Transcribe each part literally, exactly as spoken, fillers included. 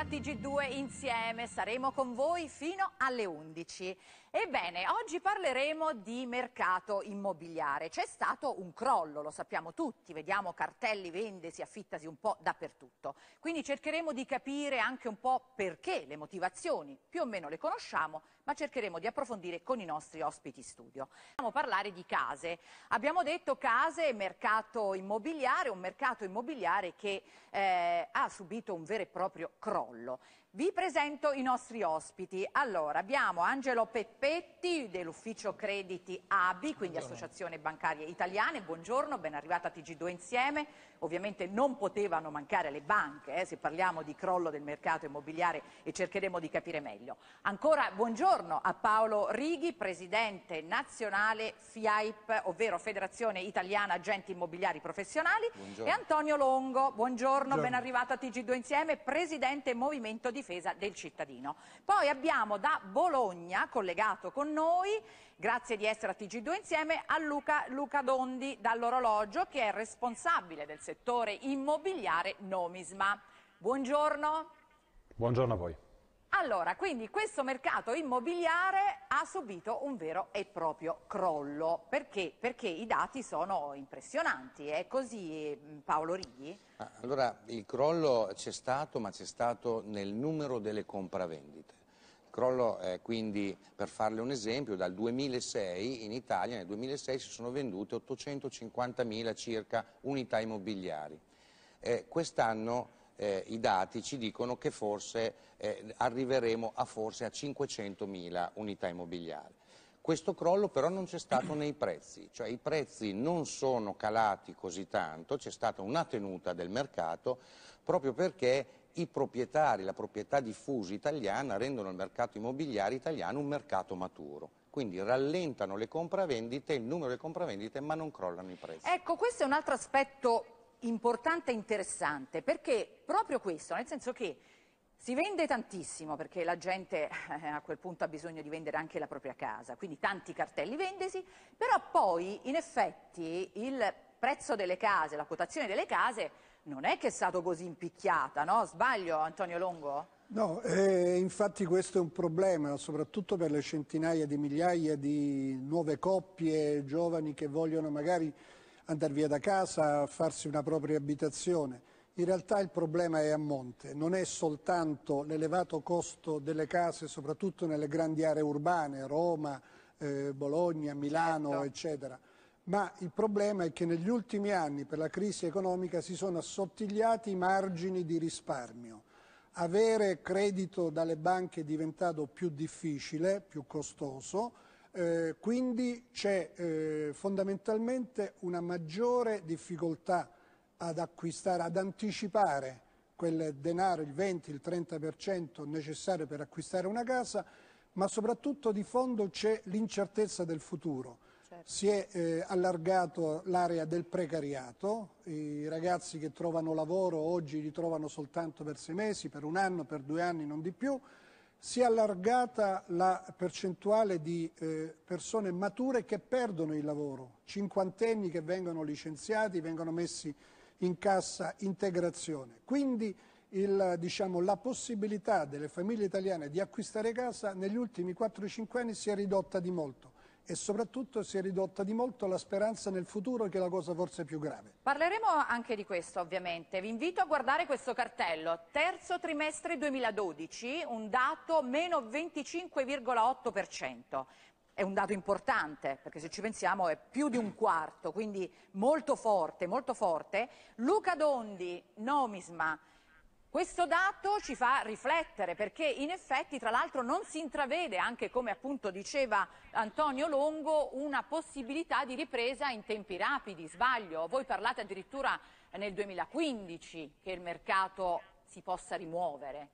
T G due insieme, saremo con voi fino alle undici. Ebbene, oggi parleremo di mercato immobiliare. C'è stato un crollo, lo sappiamo tutti, vediamo cartelli, vendesi, affittasi un po' dappertutto. Quindi cercheremo di capire anche un po' perché, le motivazioni, più o meno le conosciamo, ma cercheremo di approfondire con i nostri ospiti studio. Andiamo a parlare di case. Abbiamo detto case e mercato immobiliare, un mercato immobiliare che eh, ha subito un vero e proprio crollo. Vi presento i nostri ospiti. Allora, abbiamo Angelo Peppetti dell'Ufficio Crediti A B I, quindi buongiorno. Associazione Bancarie Italiane. Buongiorno, ben arrivata a T G due insieme. Ovviamente non potevano mancare le banche, eh, se parliamo di crollo del mercato immobiliare, e cercheremo di capire meglio. Ancora buongiorno a Paolo Righi, presidente nazionale F I A I P, ovvero Federazione Italiana Agenti Immobiliari Professionali. Buongiorno. E Antonio Longo, buongiorno, buongiorno, ben arrivato a T G due insieme, presidente Movimento Difesa del Cittadino. Poi abbiamo da Bologna, collegato con noi, grazie di essere a T G due insieme, a Luca, Luca Dondi dall'Orologio, che è responsabile del settore immobiliare Nomisma. Buongiorno. Buongiorno a voi. Allora, quindi questo mercato immobiliare ha subito un vero e proprio crollo. Perché? Perché i dati sono impressionanti. È così, Paolo Righi? Allora, il crollo c'è stato, ma c'è stato nel numero delle compravendite. Il crollo, eh, quindi, per farle un esempio, dal duemilasei in Italia, nel duemilasei si sono vendute ottocentocinquantamila circa unità immobiliari. Eh, quest'anno Eh, i dati ci dicono che forse eh, arriveremo a forse a cinquecentomila unità immobiliari. Questo crollo però non c'è stato nei prezzi, cioè i prezzi non sono calati così tanto, c'è stata una tenuta del mercato proprio perché i proprietari, la proprietà diffusa italiana rendono il mercato immobiliare italiano un mercato maturo. Quindi rallentano le compravendite, il numero delle compravendite, ma non crollano i prezzi. Ecco, questo è un altro aspetto importante e interessante, perché proprio questo, nel senso che si vende tantissimo, perché la gente eh, a quel punto ha bisogno di vendere anche la propria casa, quindi tanti cartelli vendesi, però poi in effetti il prezzo delle case, la quotazione delle case non è che è stato così impicchiata, no? Sbaglio, Antonio Longo? No, eh, infatti questo è un problema, soprattutto per le centinaia di migliaia di nuove coppie giovani che vogliono magari andare via da casa, farsi una propria abitazione. In realtà il problema è a monte, non è soltanto l'elevato costo delle case, soprattutto nelle grandi aree urbane, Roma, eh, Bologna, Milano, certo, eccetera, ma il problema è che negli ultimi anni per la crisi economica si sono assottigliati i margini di risparmio. Avere credito dalle banche è diventato più difficile, più costoso. Eh, quindi c'è eh, fondamentalmente una maggiore difficoltà ad acquistare, ad anticipare quel denaro, il venti, il trenta per cento necessario per acquistare una casa, ma soprattutto di fondo c'è l'incertezza del futuro. Certo. Si è eh, allargato l'area del precariato, i ragazzi che trovano lavoro oggi li trovano soltanto per sei mesi, per un anno, per due anni, non di più. Si è allargata la percentuale di eh, persone mature che perdono il lavoro, cinquantenni che vengono licenziati, vengono messi in cassa integrazione. Quindi il, diciamo, la possibilità delle famiglie italiane di acquistare casa negli ultimi quattro cinque anni si è ridotta di molto. E soprattutto si è ridotta di molto la speranza nel futuro, che è la cosa forse più grave. Parleremo anche di questo, ovviamente. Vi invito a guardare questo cartello. Terzo trimestre duemiladodici, un dato meno venticinque virgola otto per cento. È un dato importante, perché se ci pensiamo è più di un quarto, quindi molto forte, molto forte. Luca Dondi, Nomisma. Questo dato ci fa riflettere, perché in effetti tra l'altro non si intravede, anche come appunto diceva Antonio Longo, una possibilità di ripresa in tempi rapidi. Sbaglio? Voi parlate addirittura nel duemilaquindici che il mercato si possa rimuovere.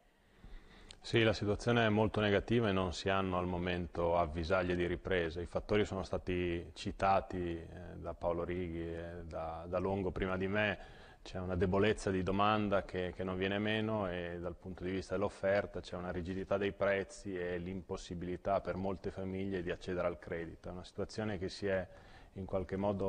Sì, la situazione è molto negativa e non si hanno al momento avvisaglie di ripresa. I fattori sono stati citati eh, da Paolo Righi e da, da Longo prima di me. C'è una debolezza di domanda che, che non viene meno, e dal punto di vista dell'offerta c'è una rigidità dei prezzi e l'impossibilità per molte famiglie di accedere al credito. È una situazione che si è in qualche modo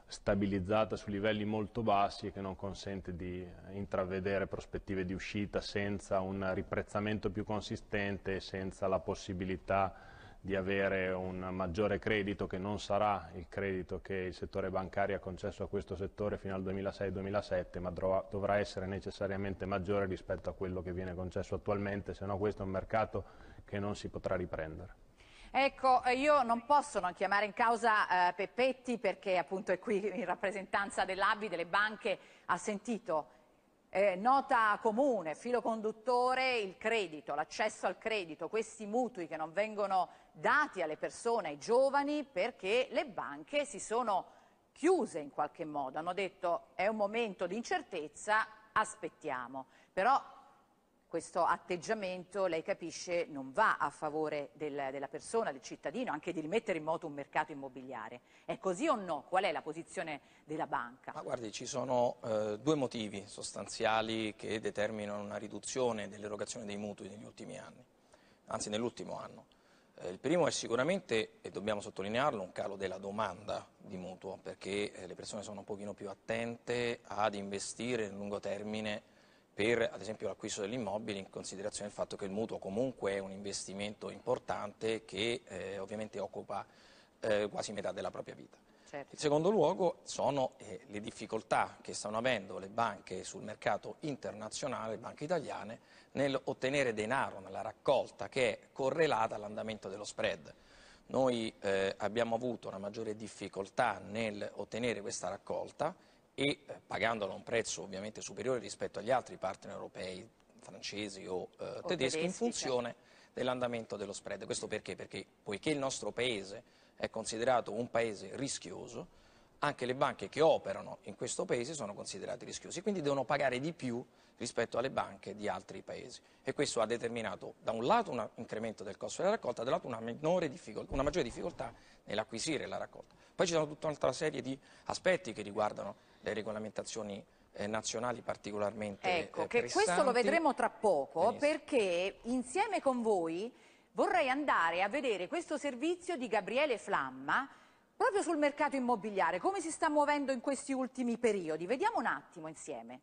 stabilizzata su livelli molto bassi e che non consente di intravedere prospettive di uscita senza un riprezzamento più consistente e senza la possibilità di avere un maggiore credito, che non sarà il credito che il settore bancario ha concesso a questo settore fino al duemilasei duemilasette, ma dovrà essere necessariamente maggiore rispetto a quello che viene concesso attualmente, se no questo è un mercato che non si potrà riprendere. Ecco, io non posso non chiamare in causa eh, Peppetti, perché appunto è qui in rappresentanza dell'A B I, delle banche, ha sentito eh, nota comune, filo conduttore, il credito, l'accesso al credito, questi mutui che non vengono dati alle persone, ai giovani, perché le banche si sono chiuse in qualche modo, hanno detto è un momento di incertezza, aspettiamo, però questo atteggiamento, lei capisce, non va a favore del, della persona, del cittadino, anche di rimettere in moto un mercato immobiliare. È così o no? Qual è la posizione della banca? Ma guardi, ci sono eh, due motivi sostanziali che determinano una riduzione dell'erogazione dei mutui negli ultimi anni, anzi nell'ultimo anno. Eh, il primo è sicuramente, e dobbiamo sottolinearlo, un calo della domanda di mutuo, perché eh, le persone sono un pochino più attente ad investire nel lungo termine per, ad esempio, l'acquisto dell'immobile, in considerazione del fatto che il mutuo comunque è un investimento importante che eh, ovviamente occupa eh, quasi metà della propria vita. Certo. In secondo luogo sono eh, le difficoltà che stanno avendo le banche sul mercato internazionale, le banche italiane, nel ottenere denaro, nella raccolta, che è correlata all'andamento dello spread. Noi eh, abbiamo avuto una maggiore difficoltà nel ottenere questa raccolta, e eh, pagandola a un prezzo ovviamente superiore rispetto agli altri partner europei, francesi o, eh, o tedeschi, in funzione certo. dell'andamento dello spread. Questo perché? Perché poiché il nostro paese è considerato un paese rischioso, anche le banche che operano in questo paese sono considerate rischiose, quindi devono pagare di più rispetto alle banche di altri paesi. E questo ha determinato da un lato un incremento del costo della raccolta, dall'altro una, minore difficoltà, una maggiore difficoltà nell'acquisire la raccolta. Poi ci sono tutta un'altra serie di aspetti che riguardano le regolamentazioni eh, nazionali particolarmente ecco, eh, che questo lo vedremo tra poco. Benissimo. Perché insieme con voi vorrei andare a vedere questo servizio di Gabriele Flamma proprio sul mercato immobiliare, come si sta muovendo in questi ultimi periodi. Vediamo un attimo insieme.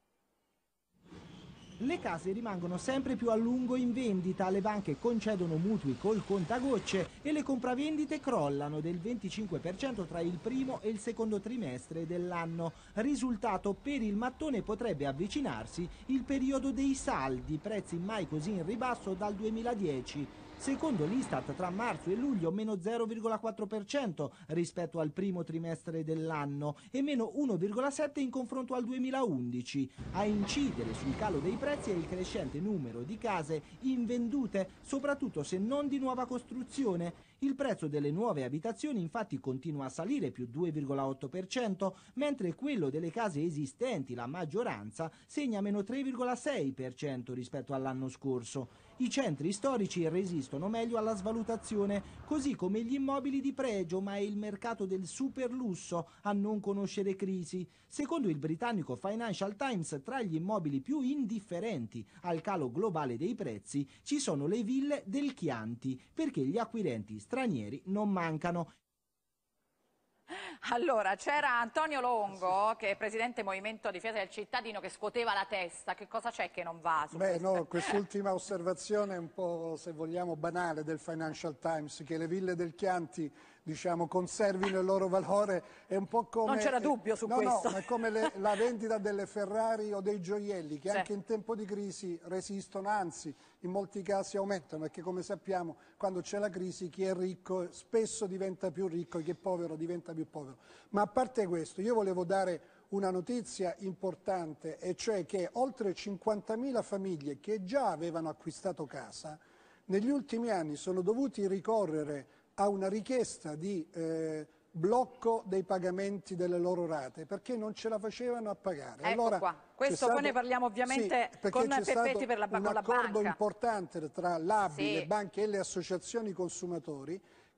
Le case rimangono sempre più a lungo in vendita, le banche concedono mutui col contagocce e le compravendite crollano del venticinque per cento tra il primo e il secondo trimestre dell'anno. Risultato: per il mattone potrebbe avvicinarsi il periodo dei saldi, prezzi mai così in ribasso dal duemiladieci. Secondo l'Istat, tra marzo e luglio meno zero virgola quattro per cento rispetto al primo trimestre dell'anno e meno uno virgola sette per cento in confronto al duemilaundici. A incidere sul calo dei prezzi è il crescente numero di case invendute, soprattutto se non di nuova costruzione. Il prezzo delle nuove abitazioni infatti continua a salire, più due virgola otto per cento, mentre quello delle case esistenti, la maggioranza, segna meno tre virgola sei per cento rispetto all'anno scorso. I centri storici resistono meglio alla svalutazione, così come gli immobili di pregio, ma è il mercato del superlusso a non conoscere crisi. Secondo il britannico Financial Times, tra gli immobili più indifferenti al calo globale dei prezzi ci sono le ville del Chianti, perché gli acquirenti stranieri non mancano. Allora, c'era Antonio Longo, che è presidente Movimento Difesa del Cittadino, che scuoteva la testa. Che cosa c'è che non va su Beh, questa? no, quest'ultima osservazione è un po', se vogliamo, banale del Financial Times, che le ville del Chianti, diciamo, conservino il loro valore, è un po' come... Non c'era dubbio su no, questo. No, è come le, la vendita delle Ferrari o dei gioielli, che sì. anche in tempo di crisi resistono, anzi, in molti casi aumentano, perché come sappiamo, quando c'è la crisi, chi è ricco spesso diventa più ricco e chi è povero diventa più povero. Ma a parte questo, io volevo dare una notizia importante, e cioè che oltre cinquantamila famiglie che già avevano acquistato casa, negli ultimi anni sono dovuti ricorrere a una richiesta di eh, blocco dei pagamenti delle loro rate, perché non ce la facevano a pagare. Ecco allora, qua, questo stato, poi ne parliamo ovviamente sì, con Peppetti per la, un con la accordo banca. importante tra l'A B I, sì. le banche e le associazioni consumatori,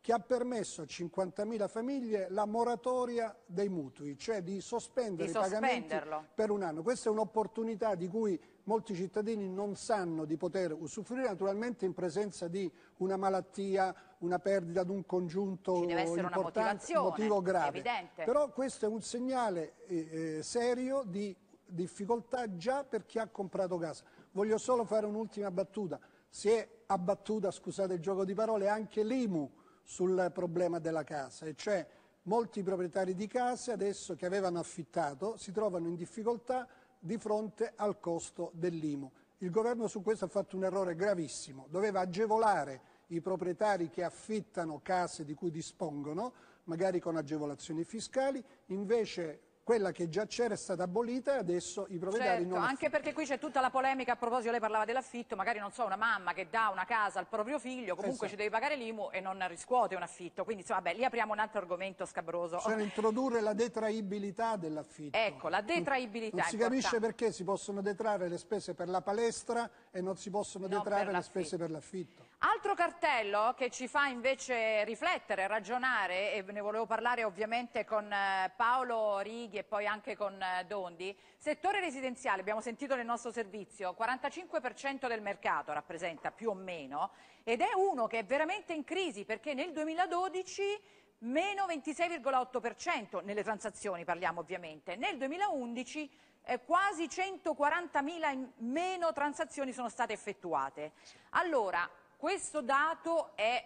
che ha permesso a cinquantamila famiglie la moratoria dei mutui, cioè di sospendere Di i pagamenti per un anno. Questa è un'opportunità di cui molti cittadini non sanno di poter usufruire, naturalmente in presenza di una malattia, una perdita di un congiunto Ci deve essere una importante, motivazione, motivo grave. evidente. Però questo è un segnale eh, serio di difficoltà già per chi ha comprato casa. Voglio solo fare un'ultima battuta. Si è abbattuta, scusate il gioco di parole, anche l'I M U sul problema della casa, e cioè molti proprietari di case adesso che avevano affittato si trovano in difficoltà di fronte al costo dell'I M U. Il governo su questo ha fatto un errore gravissimo, doveva agevolare i proprietari che affittano case di cui dispongono, magari con agevolazioni fiscali, invece quella che già c'era è stata abolita e adesso i proprietari certo, non anche affittano. perché qui c'è tutta la polemica, a proposito lei parlava dell'affitto, magari non so, una mamma che dà una casa al proprio figlio, comunque esatto. ci deve pagare l'I M U e non riscuote un affitto, quindi insomma, vabbè, lì apriamo un altro argomento scabroso. Bisogna introdurre la detraibilità dell'affitto. Ecco, la detraibilità. Non si capisce perché si possono detrarre le spese per la palestra e non si possono Non detrarre per le spese per l'affitto. Altro cartello che ci fa invece riflettere, ragionare, e ne volevo parlare ovviamente con eh, Paolo Righi e poi anche con eh, Dondi, settore residenziale, abbiamo sentito nel nostro servizio, quarantacinque per cento del mercato rappresenta più o meno, ed è uno che è veramente in crisi perché nel duemiladodici meno ventisei virgola otto per cento nelle transazioni, parliamo ovviamente, nel duemilaundici eh, quasi centoquarantamila in meno transazioni sono state effettuate. Allora, questo dato è,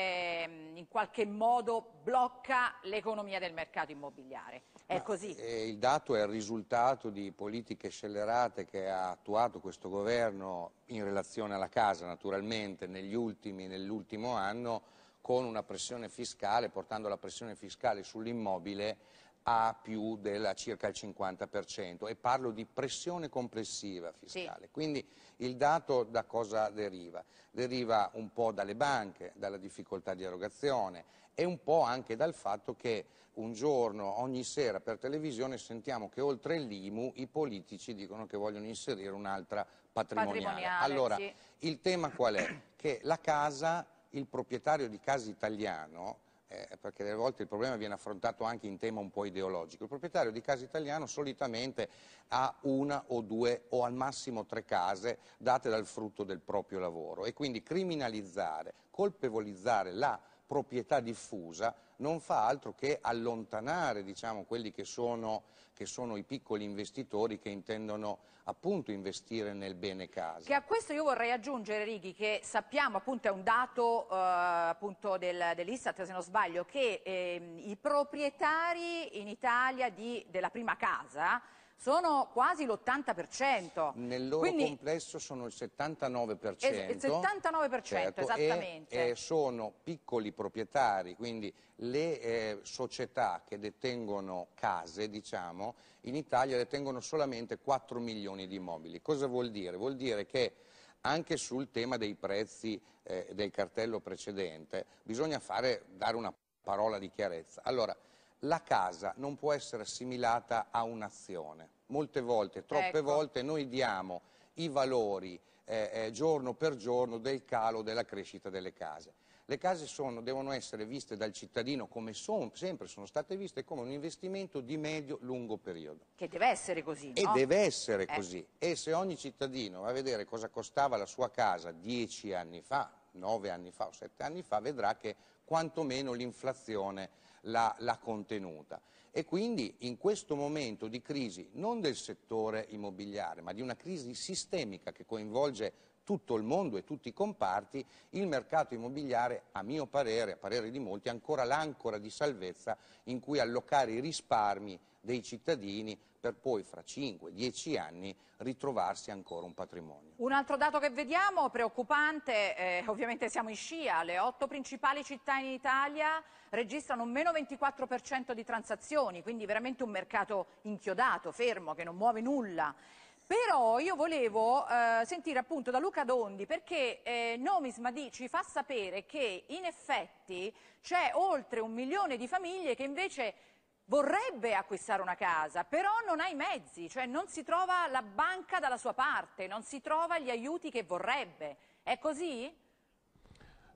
eh, in qualche modo blocca l'economia del mercato immobiliare. È Ma, così? Eh, il dato è il risultato di politiche scellerate che ha attuato questo governo in relazione alla casa, naturalmente, negli ultimi, nell'ultimo anno, con una pressione fiscale, portando la pressione fiscale sull'immobile a più del circa il cinquanta per cento, e parlo di pressione complessiva fiscale. Sì. Quindi il dato da cosa deriva? Deriva un po' dalle banche, dalla difficoltà di erogazione e un po' anche dal fatto che un giorno, ogni sera per televisione sentiamo che oltre l'I M U i politici dicono che vogliono inserire un'altra patrimoniale. Patrimoniale, allora, sì. Il tema qual è? Che la casa, il proprietario di casa italiano, Eh, perché delle volte il problema viene affrontato anche in tema un po' ideologico. Il proprietario di casa italiano solitamente ha una o due o al massimo tre case date dal frutto del proprio lavoro, e quindi criminalizzare, colpevolizzare la proprietà diffusa non fa altro che allontanare, diciamo, quelli che sono, che sono i piccoli investitori che intendono appunto investire nel bene casa. Che a questo io vorrei aggiungere, Righi, che sappiamo, appunto è un dato eh, appunto del, dell'Istat, se non sbaglio, che eh, i proprietari in Italia di, della prima casa sono quasi l'ottanta per cento. Nel loro Quindi, complesso sono il settantanove per cento. Il settantanove per cento, certo, esattamente. E, e sono piccoli proprietari, quindi le eh, società che detengono case, diciamo, in Italia detengono solamente quattro milioni di immobili. Cosa vuol dire? Vuol dire che anche sul tema dei prezzi eh, del cartello precedente bisogna fare, dare una parola di chiarezza. Allora, la casa non può essere assimilata a un'azione. Molte volte, troppe ecco. volte noi diamo i valori eh, eh, giorno per giorno del calo della crescita delle case. Le case sono, devono essere viste dal cittadino, come son, sempre sono state viste, come un investimento di medio-lungo periodo. Che deve essere così, E no? deve essere eh. così. E se ogni cittadino va a vedere cosa costava la sua casa dieci anni fa, nove anni fa o sette anni fa, vedrà che quantomeno l'inflazione l'ha contenuta. E quindi in questo momento di crisi non del settore immobiliare, ma di una crisi sistemica che coinvolge tutto il mondo e tutti i comparti, il mercato immobiliare, a mio parere, a parere di molti, è ancora l'ancora di salvezza in cui allocare i risparmi dei cittadini per poi fra cinque dieci anni ritrovarsi ancora un patrimonio. Un altro dato che vediamo, preoccupante, eh, ovviamente siamo in scia, le otto principali città in Italia registrano un meno ventiquattro per cento di transazioni, quindi veramente un mercato inchiodato, fermo, che non muove nulla. Però io volevo eh, sentire appunto da Luca Dondi, perché eh, Nomismadi ci fa sapere che in effetti c'è oltre un milione di famiglie che invece vorrebbe acquistare una casa, però non ha i mezzi, cioè non si trova la banca dalla sua parte, non si trova gli aiuti che vorrebbe. È così?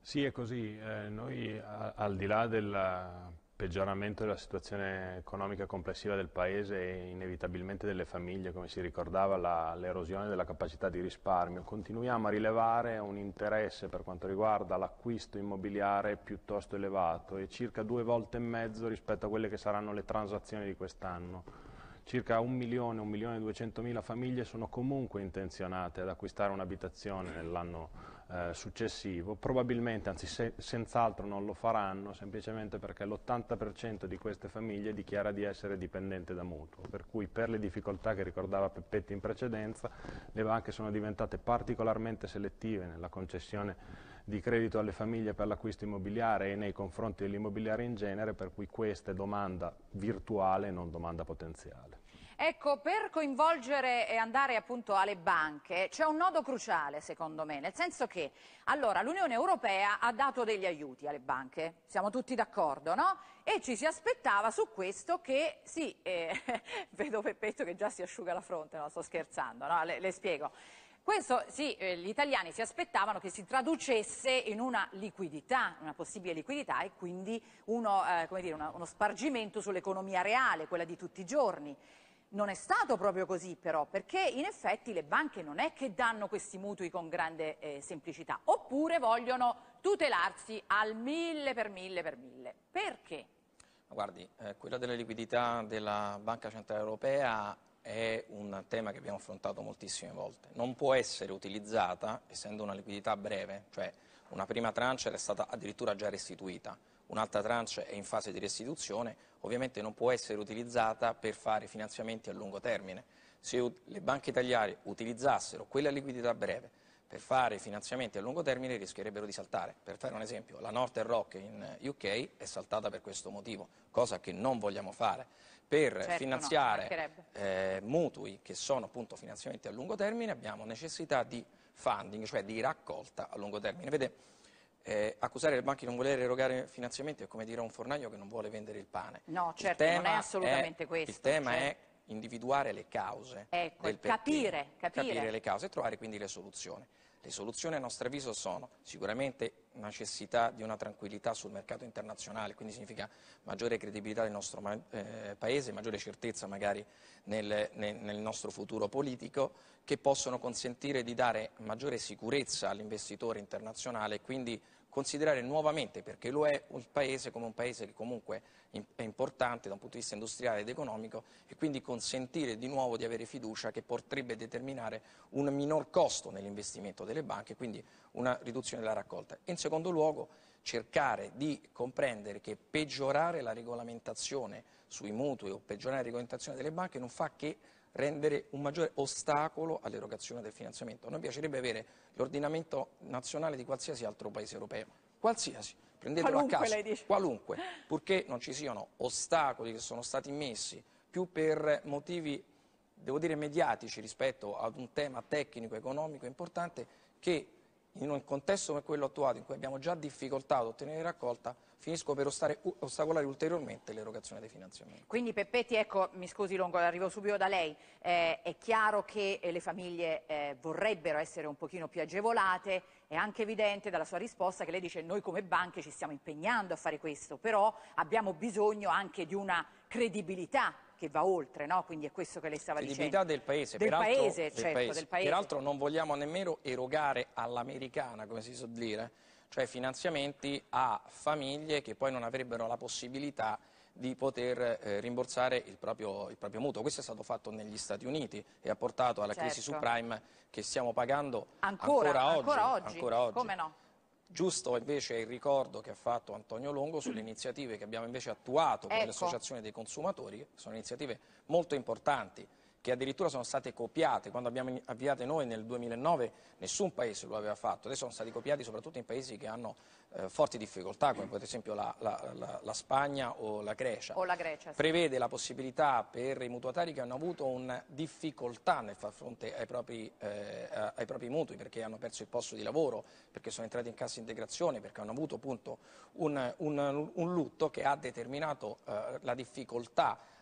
Sì, è così. Eh, noi a- al di là del peggioramento della situazione economica complessiva del Paese e inevitabilmente delle famiglie, come si ricordava, la- l'erosione della capacità di risparmio, continuiamo a rilevare un interesse per quanto riguarda l'acquisto immobiliare piuttosto elevato e circa due volte e mezzo rispetto a quelle che saranno le transazioni di quest'anno. Circa un milione, un milione e duecentomila famiglie sono comunque intenzionate ad acquistare un'abitazione nell'anno eh, successivo, probabilmente, anzi se, senz'altro non lo faranno, semplicemente perché l'ottanta per cento di queste famiglie dichiara di essere dipendente da mutuo, per cui per le difficoltà che ricordava Peppetti in precedenza, le banche sono diventate particolarmente selettive nella concessione di credito alle famiglie per l'acquisto immobiliare e nei confronti dell'immobiliare in genere, per cui questa è domanda virtuale e non domanda potenziale. Ecco, per coinvolgere e andare appunto alle banche c'è un nodo cruciale secondo me, nel senso che allora l'Unione Europea ha dato degli aiuti alle banche, siamo tutti d'accordo, no? E ci si aspettava su questo che, sì, eh, vedo Peppetto che già si asciuga la fronte, no, sto scherzando, no? Le, le spiego. Questo sì, eh, gli italiani si aspettavano che si traducesse in una liquidità, una possibile liquidità e quindi uno, eh, come dire, una, uno spargimento sull'economia reale, quella di tutti i giorni. Non è stato proprio così però, perché in effetti le banche non è che danno questi mutui con grande eh, semplicità, oppure vogliono tutelarsi al mille per mille per mille. Perché? Guardi, eh, quella della liquidità della Banca Centrale Europea è un tema che abbiamo affrontato moltissime volte. Non può essere utilizzata, essendo una liquidità breve, cioè una prima tranche è stata addirittura già restituita, un'altra tranche è in fase di restituzione, ovviamente non può essere utilizzata per fare finanziamenti a lungo termine. Se le banche italiane utilizzassero quella liquidità breve per fare finanziamenti a lungo termine rischierebbero di saltare. Per fare un esempio, la Northern Rock in U K è saltata per questo motivo, cosa che non vogliamo fare. Per certo, finanziare no, eh, mutui che sono appunto finanziamenti a lungo termine abbiamo necessità di funding, cioè di raccolta a lungo termine. Vede, eh, accusare le banche di non voler erogare finanziamenti è come dire a un fornaio che non vuole vendere il pane. No, certo, non è assolutamente è, questo. Il tema certo. è individuare le cause ecco, del perché, capire, capire. capire le cause e trovare quindi le soluzioni. Le soluzioni a nostro avviso sono sicuramente necessità di una tranquillità sul mercato internazionale, quindi significa maggiore credibilità del nostro eh, Paese, maggiore certezza magari nel, nel, nel nostro futuro politico, che possono consentire di dare maggiore sicurezza all'investitore internazionale e quindi considerare nuovamente, perché lo è, il Paese come un Paese che comunque è importante da un punto di vista industriale ed economico e quindi consentire di nuovo di avere fiducia che potrebbe determinare un minor costo nell'investimento delle banche, quindi una riduzione della raccolta. E in secondo luogo cercare di comprendere che peggiorare la regolamentazione sui mutui o peggiorare la regolamentazione delle banche non fa che rendere un maggiore ostacolo all'erogazione del finanziamento. A noi piacerebbe avere l'ordinamento nazionale di qualsiasi altro paese europeo, qualsiasi, prendetelo qualunque, a caso, lei dice. qualunque, purché non ci siano ostacoli che sono stati messi più per motivi, devo dire, mediatici rispetto ad un tema tecnico, economico importante, che in un contesto come quello attuale, in cui abbiamo già difficoltà ad ottenere raccolta, finisco per ostare, ostacolare ulteriormente l'erogazione dei finanziamenti. Quindi Peppetti, ecco, mi scusi Longo, arrivo subito da lei, eh, è chiaro che eh, le famiglie eh, vorrebbero essere un pochino più agevolate, è anche evidente dalla sua risposta che lei dice noi come banche ci stiamo impegnando a fare questo, però abbiamo bisogno anche di una credibilità che va oltre, no? Quindi è questo che lei stava credibilità dicendo. Del paese, del peraltro, paese, del certo, paese. del paese. Peraltro non vogliamo nemmeno erogare all'americana, come si suol dire, cioè finanziamenti a famiglie che poi non avrebbero la possibilità di poter eh, rimborsare il proprio, il proprio mutuo. Questo è stato fatto negli Stati Uniti e ha portato alla certo. crisi subprime che stiamo pagando ancora, ancora, oggi, ancora oggi. ancora oggi. Come no? Giusto invece il ricordo che ha fatto Antonio Longo sulle iniziative che abbiamo invece attuato con ecco. le associazioni dei consumatori, che sono iniziative molto importanti, che addirittura sono state copiate. Quando abbiamo avviate noi nel duemilanove nessun paese lo aveva fatto, adesso sono stati copiati soprattutto in paesi che hanno eh, forti difficoltà, come per esempio la, la, la, la Spagna o la Grecia. O la Grecia, sì. Prevede la possibilità per i mutuatari che hanno avuto una difficoltà nel far fronte ai propri, eh, ai propri mutui, perché hanno perso il posto di lavoro, perché sono entrati in cassa integrazione, perché hanno avuto appunto un, un, un lutto che ha determinato eh, la difficoltà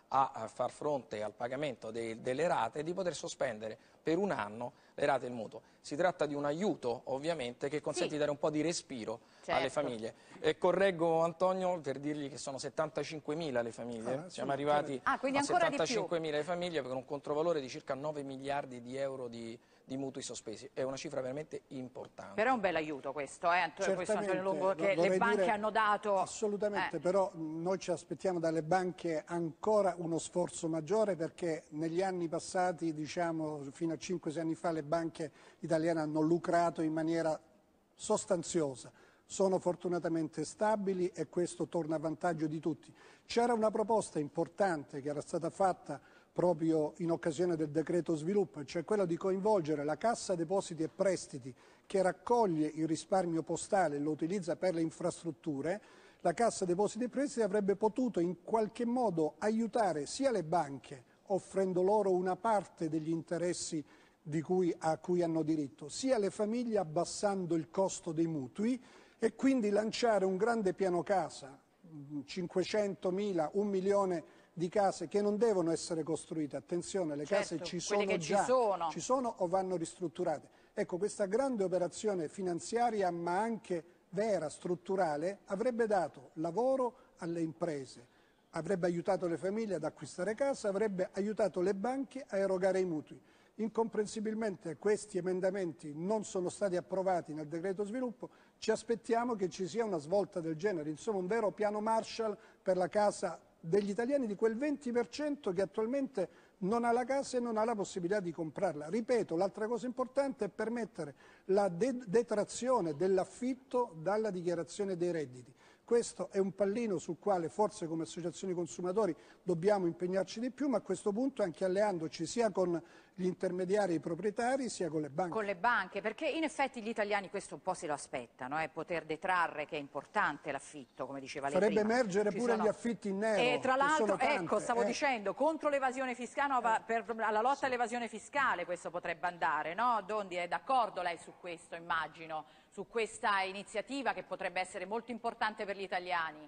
a, a far fronte al pagamento de, delle rate, di poter sospendere per un anno le rate del mutuo. Si tratta di un aiuto ovviamente che consente sì. di dare un po' di respiro certo. alle famiglie. E correggo Antonio per dirgli che sono settantacinquemila le famiglie, ah, siamo sì, arrivati ah, a settantacinquemila le famiglie per un controvalore di circa nove miliardi di euro di, di mutui sospesi. È una cifra veramente importante. Però è un bel aiuto questo, eh, questo Antonio Longo, che le banche dire, hanno dato. Assolutamente, eh. però noi ci aspettiamo dalle banche ancora uno sforzo maggiore, perché negli anni passati, diciamo fino a cinque sei anni fa, le banche italiane hanno lucrato in maniera sostanziosa. Sono fortunatamente stabili e questo torna a vantaggio di tutti. C'era una proposta importante che era stata fatta proprio in occasione del decreto sviluppo, cioè quello di coinvolgere la Cassa Depositi e Prestiti, che raccoglie il risparmio postale e lo utilizza per le infrastrutture. La Cassa Depositi e Prestiti avrebbe potuto in qualche modo aiutare sia le banche, offrendo loro una parte degli interessi di cui, a cui hanno diritto, sia le famiglie abbassando il costo dei mutui, e quindi lanciare un grande piano casa, cinquecentomila, un milione di case che non devono essere costruite. Attenzione, le certo, case ci sono che già, ci sono. ci sono o vanno ristrutturate. Ecco, questa grande operazione finanziaria, ma anche vera, strutturale, avrebbe dato lavoro alle imprese, avrebbe aiutato le famiglie ad acquistare casa, avrebbe aiutato le banche a erogare i mutui. Incomprensibilmente questi emendamenti non sono stati approvati nel decreto sviluppo, ci aspettiamo che ci sia una svolta del genere, insomma un vero piano Marshall per la casa degli italiani, di quel venti per cento che attualmente non ha la casa e non ha la possibilità di comprarla. Ripeto, l'altra cosa importante è permettere la de- detrazione dell'affitto dalla dichiarazione dei redditi. Questo è un pallino sul quale forse come associazioni consumatori dobbiamo impegnarci di più, ma a questo punto anche alleandoci sia con gli intermediari proprietari sia con le banche. Con le banche, perché in effetti gli italiani questo un po' se lo aspettano, eh, poter detrarre, che è importante l'affitto, come diceva lei Farebbe prima. emergere Ci pure sono... gli affitti in nero. E tra l'altro, ecco, stavo eh. dicendo, contro l'evasione fiscale, no, va, per, alla lotta sì. all'evasione fiscale questo potrebbe andare, no? Dondi, è d'accordo lei su questo, immagino, su questa iniziativa che potrebbe essere molto importante per gli italiani?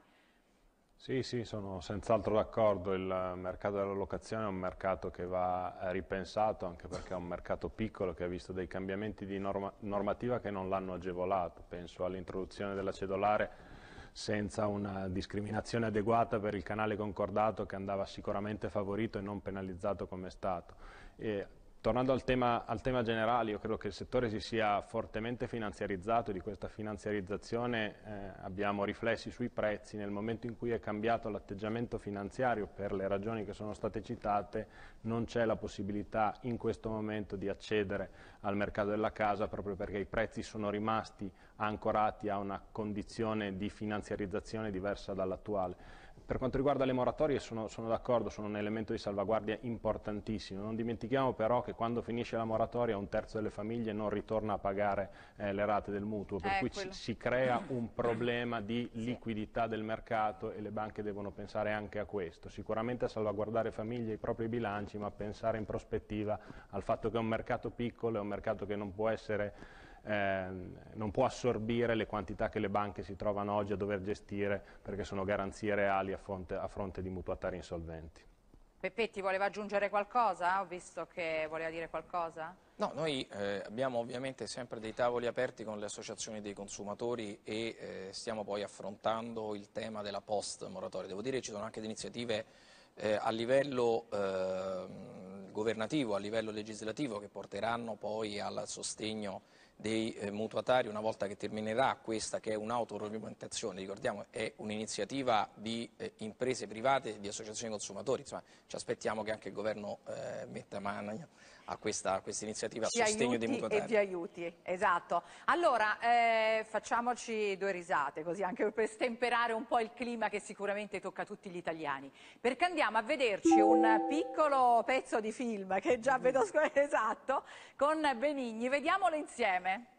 Sì, sì, sono senz'altro d'accordo. Il mercato della locazione è un mercato che va ripensato, anche perché è un mercato piccolo che ha visto dei cambiamenti di norma normativa che non l'hanno agevolato. Penso all'introduzione della cedolare senza una discriminazione adeguata per il canale concordato, che andava sicuramente favorito e non penalizzato come è stato. E, tornando al tema, al tema generale, io credo che il settore si sia fortemente finanziarizzato. Di questa finanziarizzazione eh, abbiamo riflessi sui prezzi. Nel momento in cui è cambiato l'atteggiamento finanziario per le ragioni che sono state citate, non c'è la possibilità in questo momento di accedere al mercato della casa, proprio perché i prezzi sono rimasti ancorati a una condizione di finanziarizzazione diversa dall'attuale. Per quanto riguarda le moratorie sono, sono d'accordo, sono un elemento di salvaguardia importantissimo. Non dimentichiamo però che quando finisce la moratoria un terzo delle famiglie non ritorna a pagare eh, le rate del mutuo, per eh, cui ci, si crea un problema di liquidità sì. del mercato, e le banche devono pensare anche a questo. Sicuramente a salvaguardare famiglie e i propri bilanci, ma pensare in prospettiva al fatto che è un mercato piccolo, è un mercato che non può essere... Eh, non può assorbire le quantità che le banche si trovano oggi a dover gestire, perché sono garanzie reali a fronte, a fronte di mutuatari insolventi. Peppetti voleva aggiungere qualcosa? Ho visto che voleva dire qualcosa. No, noi eh, abbiamo ovviamente sempre dei tavoli aperti con le associazioni dei consumatori e eh, stiamo poi affrontando il tema della post moratoria. Devo dire che ci sono anche delle iniziative eh, a livello eh, governativo, a livello legislativo, che porteranno poi al sostegno dei eh, mutuatari una volta che terminerà questa, che è un'autoregolamentazione. Ricordiamo, è un'iniziativa di eh, imprese private e di associazioni consumatori. Insomma, ci aspettiamo che anche il governo eh, metta mano a questa, questa iniziativa a sostegno dei mutuatari. E vi aiuti, esatto. Allora, eh, facciamoci due risate, così anche per stemperare un po' il clima che sicuramente tocca a tutti gli italiani, perché andiamo a vederci un piccolo pezzo di film che già vedo, esatto, con Benigni. Vediamolo insieme.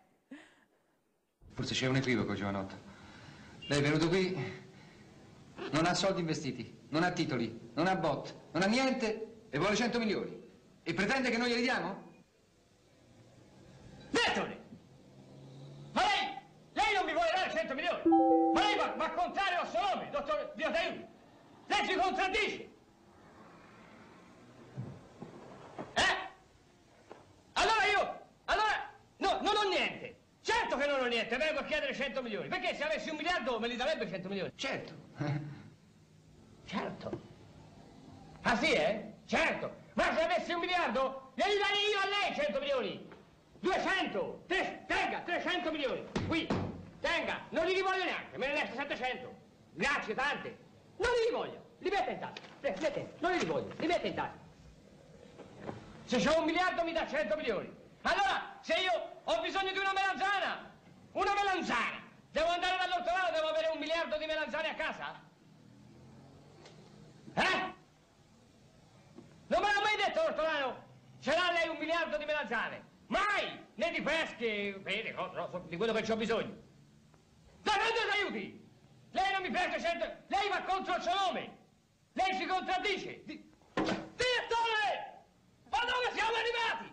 Forse c'è un equivoco, giovanotto. Lei è venuto qui, non ha soldi investiti, non ha titoli, non ha bot, non ha niente e vuole cento milioni. E pretende che noi glieli diamo? Detone! Ma lei, lei non mi vuole dare cento milioni! Ma lei va, va contrario al suo nome, dottor Dio t'aiuti! Lei ci contraddice! Certo che non ho niente, vengo a chiedere cento milioni. Perché se avessi un miliardo me li darebbe cento milioni? Certo. Certo. Ah sì, eh? Certo. Ma se avessi un miliardo, glieli darei io a lei cento milioni. duecento. Tre, tenga, trecento milioni. Qui, tenga. Non li voglio neanche, me ne resta settecento. Grazie, tante. Non li voglio. Li mette in tasca. Pre- mette. Non li voglio. Li mette in tasca. Se c'ho un miliardo mi dà cento milioni. Allora, se io ho bisogno di una melanzana, una melanzana, devo andare dall'ortolano, devo avere un miliardo di melanzane a casa? Eh? Non me l'ha mai detto l'ortolano? Ce l'ha lei un miliardo di melanzane? Mai! Né di pesche, vede, no, di quello che c'ho bisogno. Da dove aiuti? Lei non mi presta cento... Lei va contro il suo nome. Lei si contraddice. Di... Direttore! Ma dove siamo arrivati?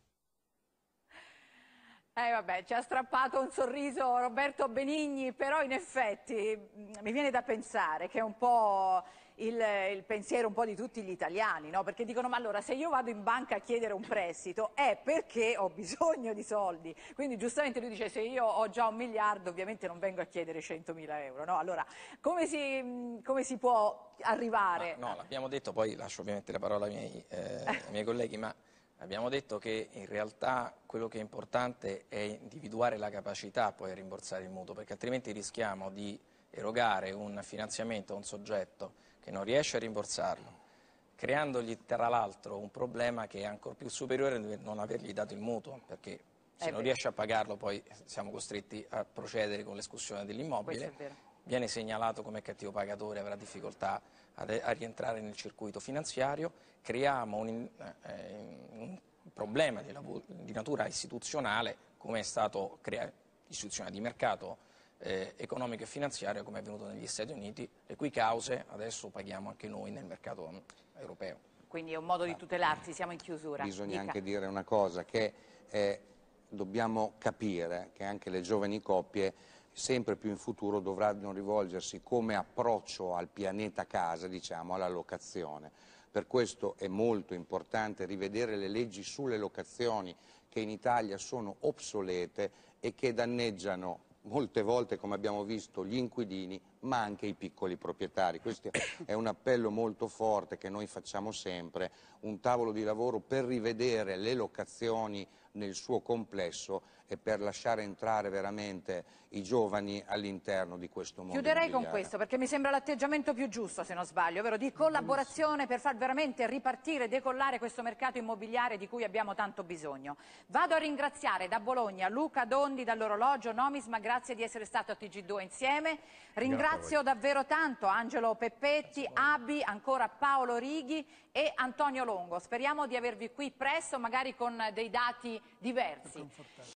Eh vabbè, ci ha strappato un sorriso Roberto Benigni, però in effetti mh, mi viene da pensare che è un po' il, il pensiero un po' di tutti gli italiani, no? Perché dicono, ma allora se io vado in banca a chiedere un prestito è perché ho bisogno di soldi. Quindi giustamente lui dice, se io ho già un miliardo ovviamente non vengo a chiedere centomila euro, no? Allora, come si, mh, come si può arrivare? Ma no, l'abbiamo detto, poi lascio ovviamente la parola ai miei, eh, ai miei colleghi, ma... Abbiamo detto che in realtà quello che è importante è individuare la capacità poi a rimborsare il mutuo, perché altrimenti rischiamo di erogare un finanziamento a un soggetto che non riesce a rimborsarlo, creandogli tra l'altro un problema che è ancora più superiore a non avergli dato il mutuo, perché se non riesce a pagarlo poi siamo costretti a procedere con l'escussione dell'immobile. Viene segnalato come cattivo pagatore, avrà difficoltà a, a rientrare nel circuito finanziario, creiamo un, eh, un problema di, di natura istituzionale, come è stato creato, istituzionale di mercato eh, economico e finanziario, come è avvenuto negli Stati Uniti, le cui cause adesso paghiamo anche noi nel mercato europeo. Quindi è un modo di tutelarsi, siamo in chiusura. Bisogna Dica. anche dire una cosa, che eh, dobbiamo capire che anche le giovani coppie sempre più in futuro dovranno rivolgersi come approccio al pianeta casa, diciamo, alla locazione. Per questo è molto importante rivedere le leggi sulle locazioni che in Italia sono obsolete e che danneggiano molte volte, come abbiamo visto, gli inquilini, ma anche i piccoli proprietari. Questo è un appello molto forte che noi facciamo sempre, un tavolo di lavoro per rivedere le locazioni nel suo complesso e per lasciare entrare veramente i giovani all'interno di questo mondo Chiuderei immobiliare. con questo, perché mi sembra l'atteggiamento più giusto, se non sbaglio, ovvero di collaborazione per far veramente ripartire, decollare questo mercato immobiliare di cui abbiamo tanto bisogno. Vado a ringraziare da Bologna Luca Dondi dall'orologio Nomisma, grazie di essere stato a T G due insieme. Ringrazio davvero tanto Angelo Peppetti, Abi, ancora Paolo Righi e Antonio Longo. Speriamo di avervi qui presto, magari con dei dati diversi.